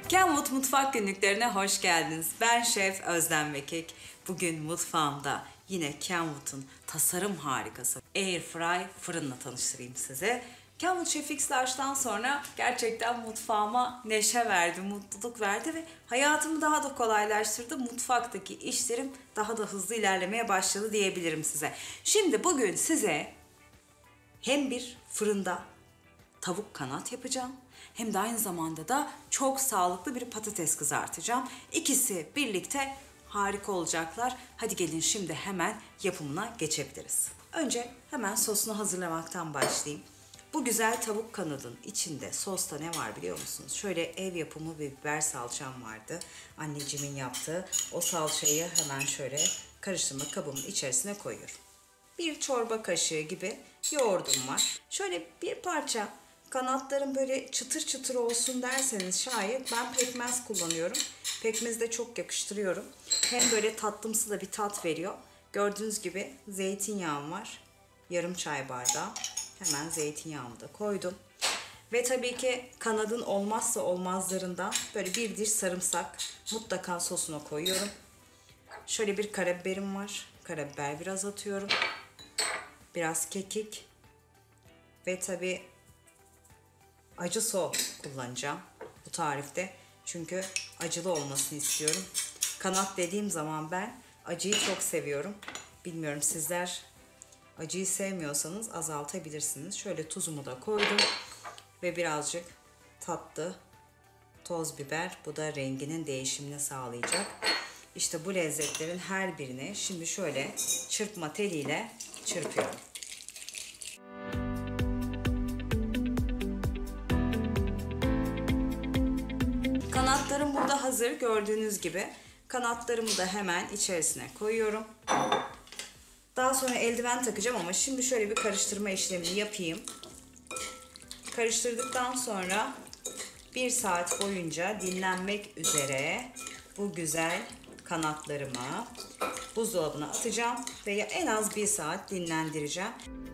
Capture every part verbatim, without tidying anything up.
Kenwood Mutfak Günlüklerine hoş geldiniz. Ben Şef Özlem Mekik. Bugün mutfağımda yine Kenwood'un tasarım harikası Airfry fırınla tanıştırayım size. Kenwood Chef X Large'dan sonra gerçekten mutfağıma neşe verdi, mutluluk verdi ve hayatımı daha da kolaylaştırdı. Mutfaktaki işlerim daha da hızlı ilerlemeye başladı diyebilirim size. Şimdi bugün size hem bir fırında tavuk kanat yapacağım, hem de aynı zamanda da çok sağlıklı bir patates kızartacağım. İkisi birlikte harika olacaklar. Hadi gelin şimdi hemen yapımına geçebiliriz. Önce hemen sosunu hazırlamaktan başlayayım. Bu güzel tavuk kanadın içinde sosta ne var biliyor musunuz? Şöyle ev yapımı bir biber salçam vardı. Annecimin yaptığı. O salçayı hemen şöyle karıştırma kabımın içerisine koyuyorum. Bir çorba kaşığı gibi yoğurdum var. Şöyle bir parça kanatlarım böyle çıtır çıtır olsun derseniz şayet ben pekmez kullanıyorum. Pekmezi de çok yakıştırıyorum. Hem böyle tatlımsı da bir tat veriyor. Gördüğünüz gibi zeytinyağım var. Yarım çay bardağı. Hemen zeytinyağımı da koydum. Ve tabii ki kanadın olmazsa olmazlarından böyle bir diş sarımsak mutlaka sosuna koyuyorum. Şöyle bir karabiberim var. Karabiber biraz atıyorum. Biraz kekik. Ve tabii acı sos kullanacağım bu tarifte. Çünkü acılı olmasını istiyorum. Kanat dediğim zaman ben acıyı çok seviyorum. Bilmiyorum sizler acıyı sevmiyorsanız azaltabilirsiniz. Şöyle tuzumu da koydum. Ve birazcık tatlı toz biber. Bu da renginin değişimini sağlayacak. İşte bu lezzetlerin her birini şimdi şöyle çırpma teliyle çırpıyorum. Kanatlarım burada hazır gördüğünüz gibi. Kanatlarımı da hemen içerisine koyuyorum. Daha sonra eldiven takacağım ama şimdi şöyle bir karıştırma işlemini yapayım. Karıştırdıktan sonra bir saat boyunca dinlenmek üzere bu güzel kanatlarımı buzdolabına atacağım ve en az bir saat dinlendireceğim.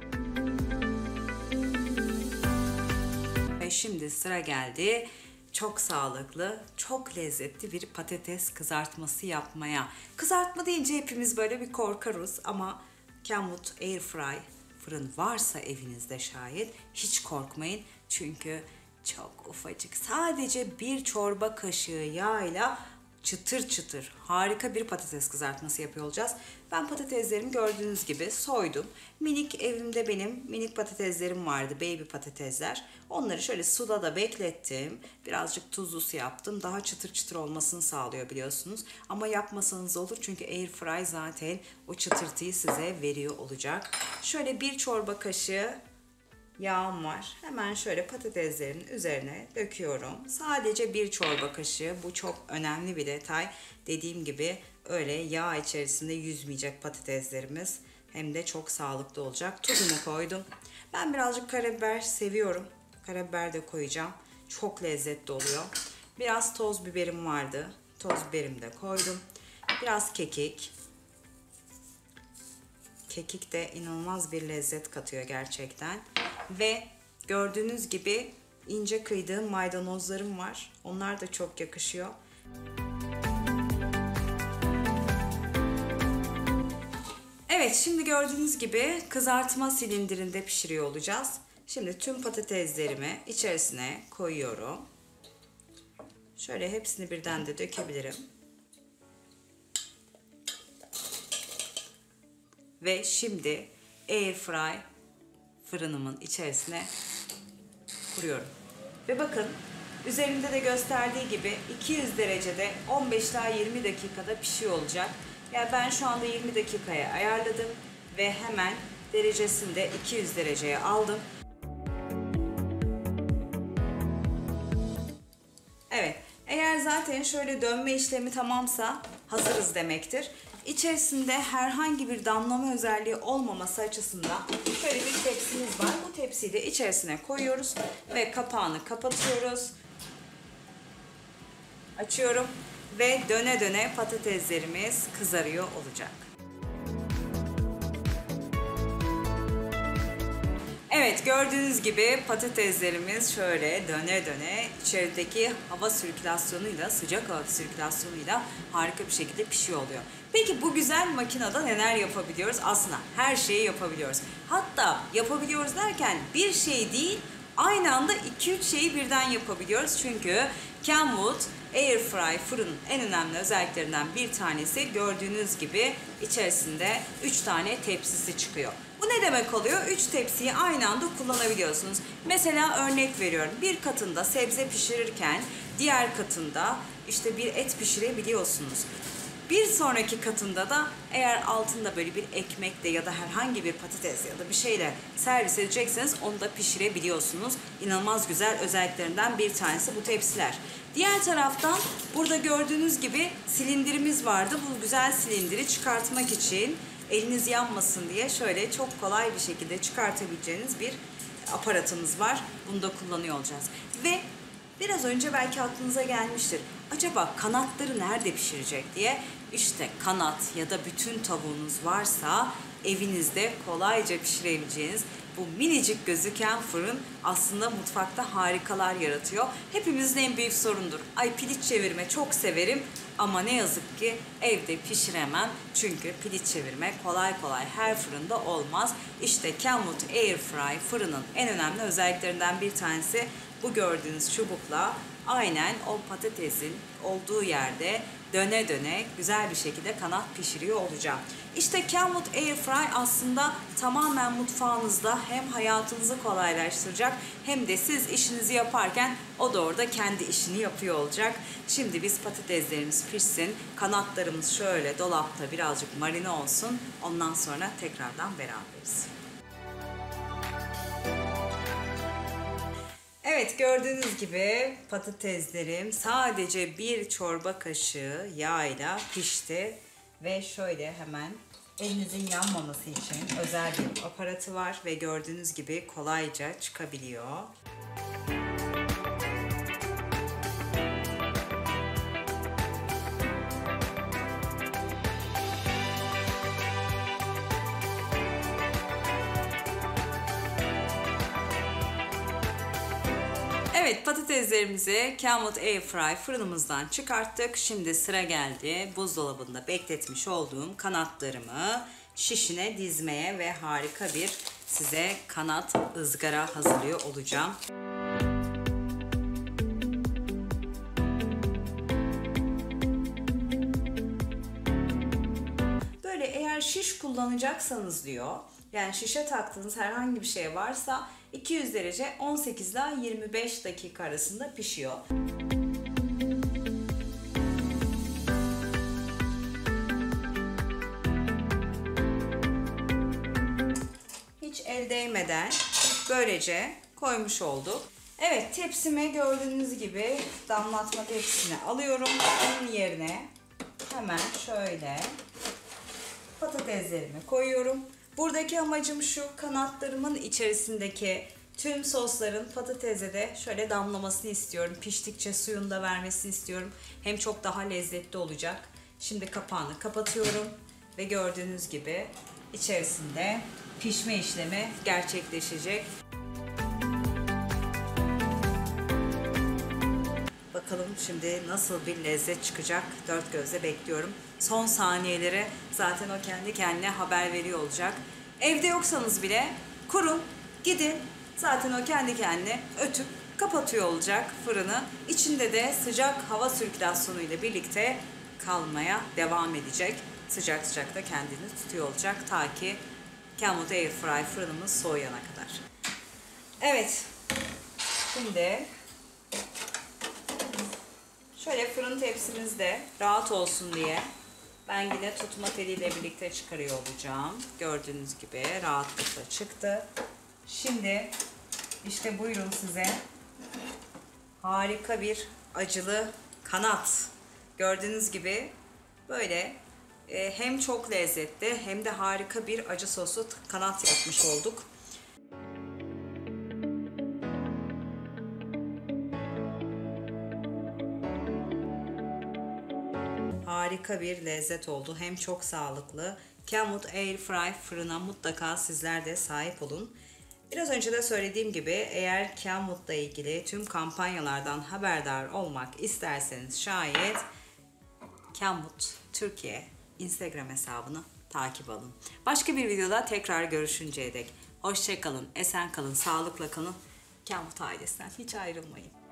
Ve şimdi sıra geldi çok sağlıklı, çok lezzetli bir patates kızartması yapmaya. Kızartma deyince hepimiz böyle bir korkarız ama Kenwood Airfry fırın varsa evinizde şayet hiç korkmayın. Çünkü çok ufacık, sadece bir çorba kaşığı yağıyla çıtır çıtır harika bir patates kızartması yapıyor olacağız. Ben patateslerimi gördüğünüz gibi soydum. Minik evimde benim minik patateslerim vardı, baby patatesler. Onları şöyle suda da beklettim. Birazcık tuzlu su yaptım. Daha çıtır çıtır olmasını sağlıyor biliyorsunuz. Ama yapmasanız olur çünkü airfry zaten o çıtırtıyı size veriyor olacak. Şöyle bir çorba kaşığı yağım var. Hemen şöyle patateslerin üzerine döküyorum. Sadece bir çorba kaşığı. Bu çok önemli bir detay. Dediğim gibi öyle yağ içerisinde yüzmeyecek patateslerimiz. Hem de çok sağlıklı olacak. Tuzunu koydum. Ben birazcık karabiber seviyorum. Karabiber de koyacağım. Çok lezzetli oluyor. Biraz toz biberim vardı. Toz biberimi de koydum. Biraz kekik. Kekik de inanılmaz bir lezzet katıyor gerçekten. Ve gördüğünüz gibi ince kıydığım maydanozlarım var. Onlar da çok yakışıyor. Evet, şimdi gördüğünüz gibi kızartma silindirinde pişiriyor olacağız. Şimdi tüm patateslerimi içerisine koyuyorum. Şöyle hepsini birden de dökebilirim. Ve şimdi airfry fırınımın içerisine kuruyorum. Ve bakın üzerinde de gösterdiği gibi iki yüz derecede on beş ila yirmi dakikada pişiyor olacak. Yani ben şu anda yirmi dakikaya ayarladım ve hemen derecesini de iki yüz dereceye aldım. Evet, eğer zaten şöyle dönme işlemi tamamsa hazırız demektir. İçerisinde herhangi bir damlama özelliği olmaması açısından şöyle bir tepsimiz var. Bu tepsiyi de içerisine koyuyoruz ve kapağını kapatıyoruz. Açıyorum ve döne döne patateslerimiz kızarıyor olacak. Evet. Evet, gördüğünüz gibi patateslerimiz şöyle döne döne içerideki hava sirkülasyonuyla, sıcak hava sirkülasyonuyla harika bir şekilde pişiyor oluyor. Peki bu güzel makinede neler yapabiliyoruz? Aslında her şeyi yapabiliyoruz. Hatta yapabiliyoruz derken bir şey değil, aynı anda iki üç şeyi birden yapabiliyoruz. Çünkü Kenwood Airfry fırının en önemli özelliklerinden bir tanesi, gördüğünüz gibi içerisinde üç tane tepsisi çıkıyor. Bu ne demek oluyor? üç tepsiyi aynı anda kullanabiliyorsunuz. Mesela örnek veriyorum. Bir katında sebze pişirirken diğer katında işte bir et pişirebiliyorsunuz. Bir sonraki katında da eğer altında böyle bir ekmekle ya da herhangi bir patates ya da bir şeyle servis edecekseniz onu da pişirebiliyorsunuz. İnanılmaz güzel özelliklerinden bir tanesi bu tepsiler. Diğer taraftan burada gördüğünüz gibi silindirimiz vardı. Bu güzel silindiri çıkartmak için eliniz yanmasın diye şöyle çok kolay bir şekilde çıkartabileceğiniz bir aparatımız var. Bunu da kullanıyor olacağız. Ve biraz önce belki aklınıza gelmiştir. Acaba kanatları nerede pişirecek diye. İşte kanat ya da bütün tavuğunuz varsa evinizde kolayca pişirebileceğiniz bu minicik gözüken fırın aslında mutfakta harikalar yaratıyor. Hepimizin en büyük sorundur. Ay, piliç çevirme çok severim ama ne yazık ki evde pişiremem. Çünkü piliç çevirme kolay kolay her fırında olmaz. İşte Kenwood Airfry fırının en önemli özelliklerinden bir tanesi bu gördüğünüz çubukla aynen o patatesin olduğu yerde döne döne güzel bir şekilde kanat pişiriyor olacağım. İşte Kenwood Airfry aslında tamamen mutfağınızda hem hayatınızı kolaylaştıracak hem de siz işinizi yaparken o da orada kendi işini yapıyor olacak. Şimdi biz patateslerimiz pişsin, kanatlarımız şöyle dolapta birazcık marine olsun. Ondan sonra tekrardan beraberiz. Evet, gördüğünüz gibi patateslerim sadece bir çorba kaşığı yağıyla pişti. Ve şöyle hemen elinizin yanmaması için özel bir aparatı var ve gördüğünüz gibi kolayca çıkabiliyor. Evet, patateslerimizi Kenwood Airfry fırınımızdan çıkarttık. Şimdi sıra geldi buzdolabında bekletmiş olduğum kanatlarımı şişine dizmeye ve harika bir size kanat ızgara hazırlıyor olacağım. Böyle eğer şiş kullanacaksanız diyor, yani şişe taktığınız herhangi bir şey varsa iki yüz derece on sekiz ila yirmi beş dakika arasında pişiyor. Hiç el değmeden böylece koymuş olduk. Evet, tepsime gördüğünüz gibi damlatma tepsisini alıyorum. Onun yerine hemen şöyle patateslerimi koyuyorum. Buradaki amacım şu: kanatlarımın içerisindeki tüm sosların patatese de şöyle damlamasını istiyorum. Piştikçe suyunu da vermesini istiyorum. Hem çok daha lezzetli olacak. Şimdi kapağını kapatıyorum ve gördüğünüz gibi içerisinde pişme işlemi gerçekleşecek. Bakalım şimdi nasıl bir lezzet çıkacak, dört gözle bekliyorum. Son saniyeleri zaten o kendi kendine haber veriyor olacak. Evde yoksanız bile kurun, gidin, zaten o kendi kendine ötüp kapatıyor olacak fırını. İçinde de sıcak hava sirkülasyonu ile birlikte kalmaya devam edecek. Sıcak sıcak da kendini tutuyor olacak ta ki Kenwood Airfry fırınımız soğuyana kadar. Evet, şimdi şöyle fırın tepsimizde rahat olsun diye ben yine tutma teliyle birlikte çıkarıyor olacağım. Gördüğünüz gibi rahatlıkla çıktı. Şimdi işte buyurun size harika bir acılı kanat. Gördüğünüz gibi böyle e, hem çok lezzetli hem de harika bir acı soslu kanat yapmış olduk. Harika bir lezzet oldu. Hem çok sağlıklı. Kenwood Airfry fırına mutlaka sizler de sahip olun. Biraz önce de söylediğim gibi eğer Kenwood'la ilgili tüm kampanyalardan haberdar olmak isterseniz şayet Kenwood Türkiye Instagram hesabını takip alın. Başka bir videoda tekrar görüşünceye dek hoşça kalın, esen kalın, sağlıkla kalın. Kenwood ailesinden hiç ayrılmayın.